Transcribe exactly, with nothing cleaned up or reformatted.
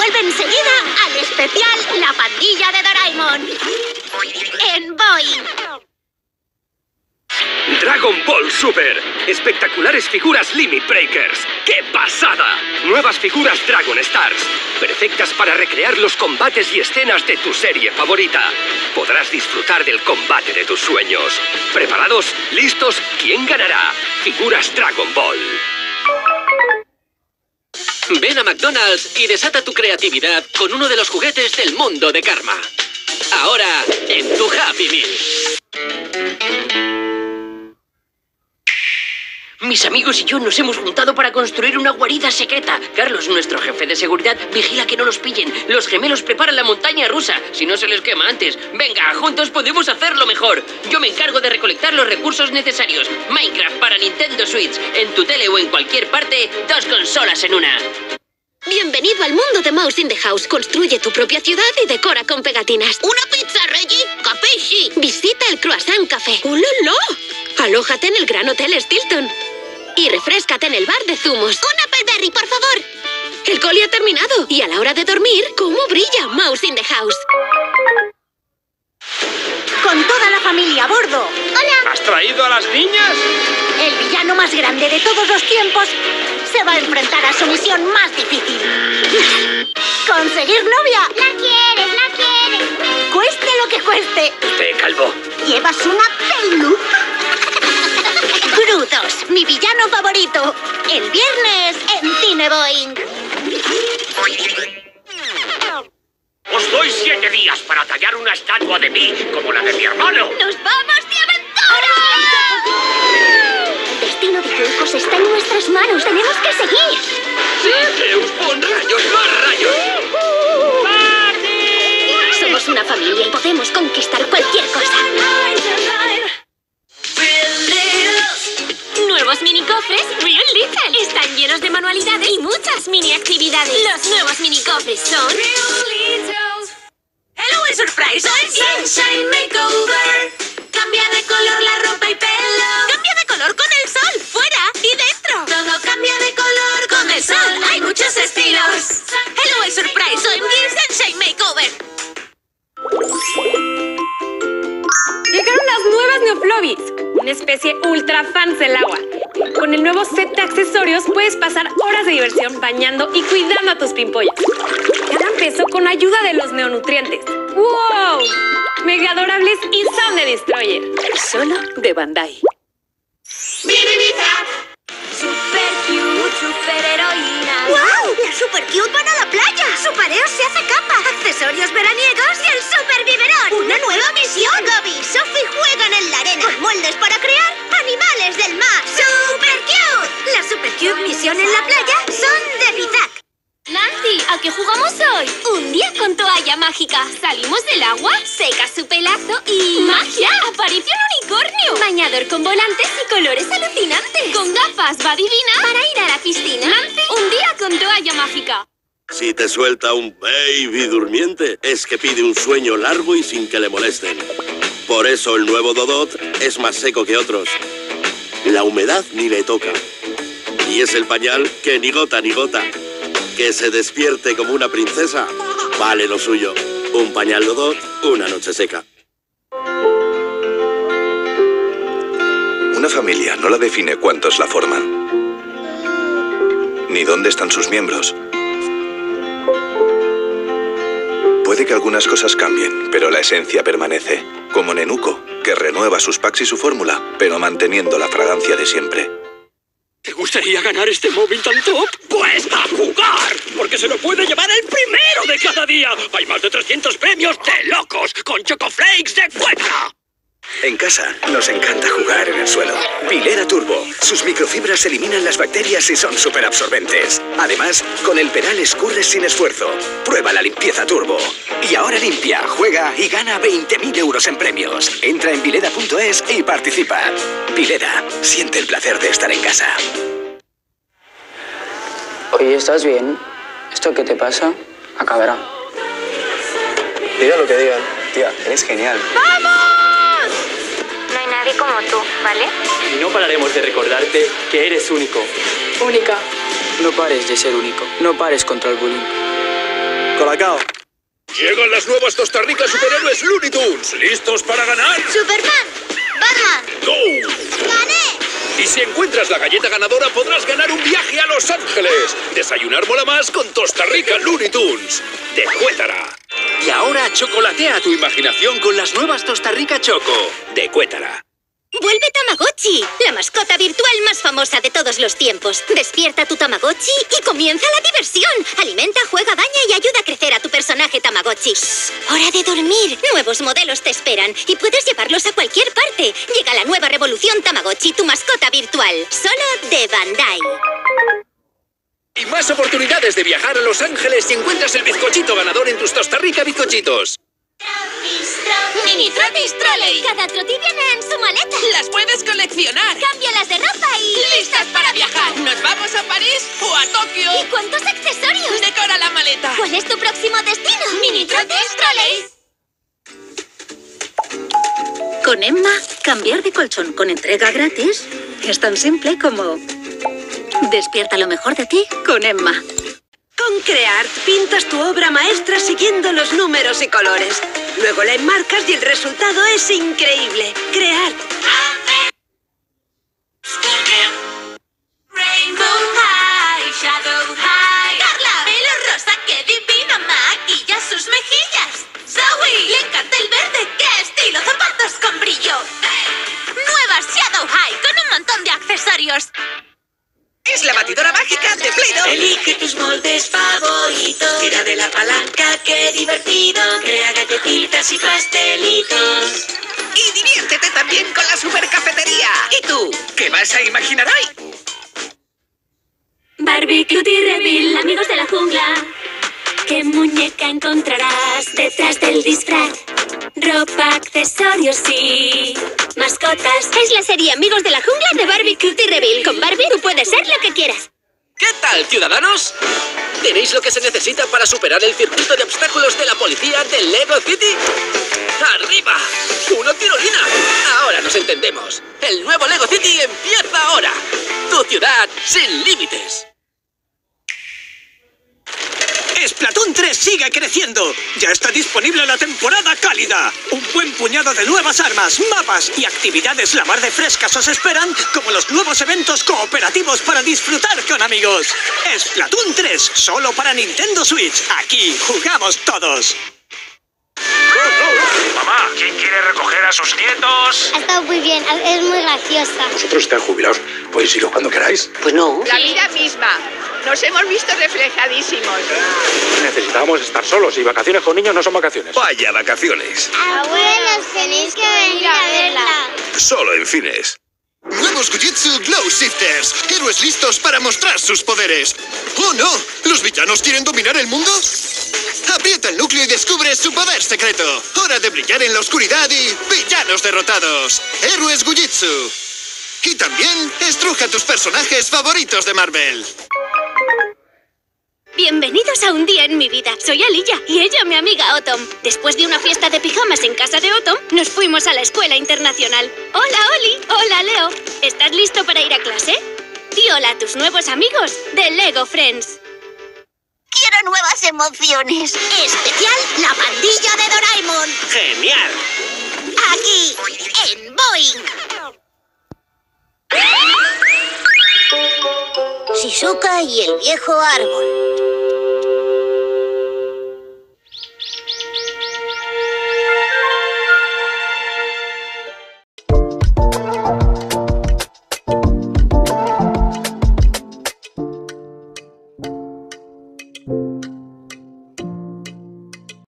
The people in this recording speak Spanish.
vuelve enseguida al especial La Pandilla de Doraemon. En Boing. Dragon Ball Super. Espectaculares figuras Limit Breakers. ¡Qué pasada! Nuevas figuras Dragon Stars. Perfectas para recrear los combates y escenas de tu serie favorita. Podrás disfrutar del combate de tus sueños. ¿Preparados? ¿Listos? ¿Quién ganará? Figuras Dragon Ball. Ven a McDonald's y desata tu creatividad con uno de los juguetes del mundo de Karma. Ahora, en tu Happy Meal. Mis amigos y yo nos hemos juntado para construir una guarida secreta. Carlos, nuestro jefe de seguridad, vigila que no nos pillen. Los gemelos preparan la montaña rusa, si no se les quema antes. Venga, juntos podemos hacerlo mejor. Yo me encargo de recolectar los recursos necesarios. Minecraft para Nintendo Switch. En tu tele o en cualquier parte, dos consolas en una. Bienvenido al mundo de Mouse in the House. Construye tu propia ciudad y decora con pegatinas. ¿Una pizza, Reggie? ¡Café sí! Visita el Croissant Café. ¡Oh, la, la! Alójate en el Gran Hotel Stilton. Y refréscate en el bar de zumos. ¡Un Appleberry, por favor! El coli ha terminado. Y a la hora de dormir, ¿cómo brilla Mouse in the House? Con toda la familia a bordo. ¡Hola! ¿Has traído a las niñas? El villano más grande de todos los tiempos se va a enfrentar a su misión más difícil. ¡Conseguir novia! ¡La quieres, la quieres! Cueste lo que cueste. Usted, calvo. ¿Llevas una peluca? Brutos, mi villano favorito. El viernes en Cine Boing. Os doy siete días para tallar una estatua de mí, como la de mi hermano. ¡Nos vamos de aventura! El destino de Turcos está en nuestras manos. Tenemos que seguir. ¡Sí, Zeus! ¡Pon rayos, más rayos! Somos una familia y podemos conquistar cualquier cosa. Nuevos mini cofres Real Little. Están llenos de manualidades y muchas mini actividades. Los nuevos mini cofres son Hello Surprise, soy Sunshine Makeover. Cambia de color la ropa y pelo. Cambia de color con el sol, fuera y dentro. Todo cambia de color con el sol. Hay muchos estilos. Hello Surprise, soy Sunshine Makeover. Llegaron las nuevas Neoflobis, una especie ultra fans del agua. Con el nuevo set de accesorios puedes pasar horas de diversión bañando y cuidando a tus pimpollas. Ganan peso con ayuda de los neonutrientes. ¡Wow! Mega adorables y son de Destroyer. Solo de Bandai. Super cute, super heroína. ¡Wow! ¡Las super cute van a la playa! ¡Su pareo se hace capa! ¡Accesorios veraniegos y el super biberón! ¡Una nueva misión! Gaby y Sophie juegan en la arena con moldes para crear animales del mar. ¡Super cute! Las super cute misiones en la playa son de Bizac. Nancy, ¿a qué jugamos hoy? Un día con toalla mágica. Salimos del agua, seca su pelazo y... ¡magia! ¡Apareció un unicornio! Bañador con volantes y colores alucinantes. Con gafas va divina para ir a la piscina. Nancy, un día con toalla mágica. Si te suelta un baby durmiente, es que pide un sueño largo y sin que le molesten. Por eso el nuevo Dodot es más seco que otros. La humedad ni le toca. Y es el pañal que ni gota ni gota. Que se despierte como una princesa, vale lo suyo. Un pañal Dodot, una noche seca. Una familia no la define cuántos la forman, ni dónde están sus miembros. Puede que algunas cosas cambien, pero la esencia permanece. Como Nenuco, que renueva sus packs y su fórmula, pero manteniendo la fragancia de siempre. ¿Te gustaría ganar este móvil tan top? ¡Pues a jugar! Porque se lo puede llevar el primero de cada día. Hay más de trescientos premios de locos con Chocoflakes de Cuétara. En casa nos encanta jugar en el suelo. Pilera Turbo. Sus microfibras eliminan las bacterias y son súper absorbentes. Además, con el pedal escurres sin esfuerzo. Prueba la limpieza Turbo. Y ahora limpia, juega y gana veinte mil euros en premios. Entra en pilera punto es y participa. Pilera, siente el placer de estar en casa. Oye, ¿estás bien? ¿Esto qué te pasa? Acabará. Diga lo que digan. Tía, eres genial. ¡Vamos! No hay nadie como tú, ¿vale? Y no pararemos de recordarte que eres único. Única. No pares de ser único. No pares contra el bullying. Colacao. Llegan las nuevas Costa Rica superhéroes Looney Tunes. ¿Listos para ganar? ¡Superman! ¡Batman! ¡Go! ¡Gané! Y si encuentras la galleta ganadora, podrás ganar un viaje a Los Ángeles. Desayunar mola más con Costa Rica Looney Tunes. De Cuétara. Y ahora chocolatea tu imaginación con las nuevas Costa Rica Choco. De Cuétara. ¡Vuelve Tamagotchi! La mascota virtual más famosa de todos los tiempos. Despierta tu Tamagotchi y comienza la diversión. Alimenta, juega, baña y ayuda a crecer a tu personaje Tamagotchi. Shh, ¡hora de dormir! Nuevos modelos te esperan y puedes llevarlos a cualquier parte. Llega la nueva revolución Tamagotchi, tu mascota virtual. Solo de Bandai. Y más oportunidades de viajar a Los Ángeles si encuentras el bizcochito ganador en tus Costa Rica bizcochitos. ¡Mini Trotis Trolley! Cada troti viene en su maleta. ¡Las puedes coleccionar! ¡Cámbialas de ropa y... ¡Listas para viajar! ¿Nos vamos a París o a Tokio? ¿Y cuántos accesorios? ¡Decora la maleta! ¿Cuál es tu próximo destino? ¡Mini Trotis Trolley! Con Emma, cambiar de colchón con entrega gratis es tan simple como... Despierta lo mejor de ti con Emma. Con Creart pintas tu obra maestra siguiendo los números y colores. Luego la enmarcas y el resultado es increíble. Creart. Rainbow High, Shadow High. Carla, pelo rosa, qué divino, maquilla sus mejillas. Zoe, le encanta el verde, qué estilo, zapatos con brillo. Nueva Shadow High con un montón de accesorios. Es la batidora mágica de Play-Doh. Elige tus moldes favoritos. Tira de la palanca, qué divertido. Crea galletitas y pastelitos. Y diviértete también con la super cafetería. ¿Y tú? ¿Qué vas a imaginar hoy? Barbie, Cutie, Reveal, amigos de la jungla. ¿Qué muñeca encontrarás detrás del disfraz? Ropa, accesorios y mascotas. Es la serie Amigos de la Jungla de Barbie Cutie Reveal. Con Barbie tú puedes ser lo que quieras. ¿Qué tal, ciudadanos? ¿Tenéis lo que se necesita para superar el circuito de obstáculos de la policía de Lego City? ¡Arriba! ¡Una tirolina! Ahora nos entendemos. El nuevo Lego City empieza ahora. Tu ciudad sin límites. ¡Splatoon tres sigue creciendo! ¡Ya está disponible la temporada cálida! Un buen puñado de nuevas armas, mapas y actividades la mar de frescas os esperan, como los nuevos eventos cooperativos para disfrutar con amigos. Splatoon tres, solo para Nintendo Switch. Aquí jugamos todos. Mamá, ¿quién quiere recoger a sus nietos? Ha estado muy bien, es muy graciosa. ¿Vosotros estáis jubilados? ¿Podéis iros cuando queráis? Pues no. La vida misma. Nos hemos visto reflejadísimos. Necesitábamos estar solos y vacaciones con niños no son vacaciones. Vaya vacaciones. Abuelos, tenéis que venir a verla. Solo en Fines. Nuevos Gujitsu Glow Shifters. Héroes listos para mostrar sus poderes. ¡Oh, no! ¿Los villanos quieren dominar el mundo? Aprieta el núcleo y descubre su poder secreto. Hora de brillar en la oscuridad y villanos derrotados. Héroes Gujitsu. Y también estruja tus personajes favoritos de Marvel. Bienvenidos a un día en mi vida. Soy Aliyah y ella mi amiga Autumn. Después de una fiesta de pijamas en casa de Autumn, nos fuimos a la escuela internacional. Hola, Oli. Hola, Leo. ¿Estás listo para ir a clase? Di hola a tus nuevos amigos de Lego Friends. Quiero nuevas emociones. Especial, la pandilla de Doraemon. ¡Genial! Aquí, en Boeing. Shizuka y el viejo árbol.